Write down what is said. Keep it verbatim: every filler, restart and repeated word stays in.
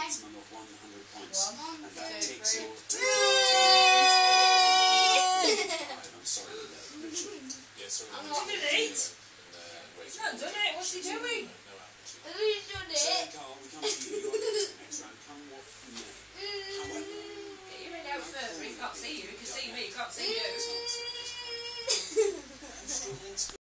maximum of one hundred points. One, and that two, takes three. your... I'm sorry, uh, Richard. Yeah, sorry. I'm not doing it. He's not done it. What's he doing? Who's done So, it? Carl, we come to you. You're next, next round. Come what may. However... Get your head out further. He can't see you. He can see me. He can't see you. It's not...